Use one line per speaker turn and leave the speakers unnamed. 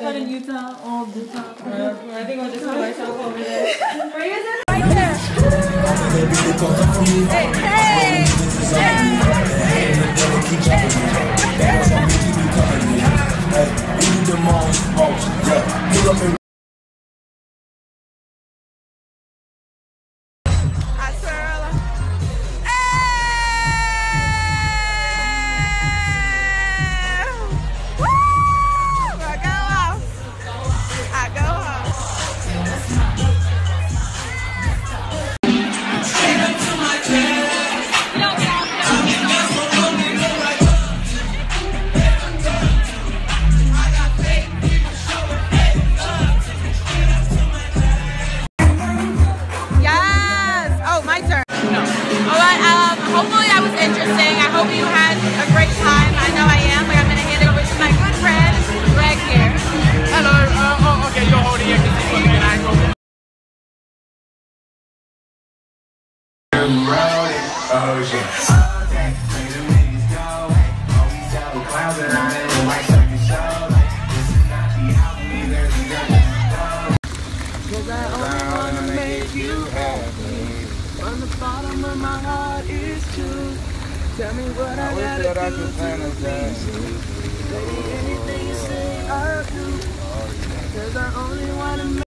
But in Utah, all Utah.
I think I'll just put myself over there.
Where you at? Right there. Hey,
Hopefully that was interesting. I hope you had a great time. I know I am. Like, I'm going to hand it over to my good friend, Greg here.
Hello. Okay, you're holding it because you and I go.
Cause I only wanna make you happy. From the bottom of my heart is true. Tell me what I gotta do to please you. Baby, anything you say I'll do. Cause I only wanna make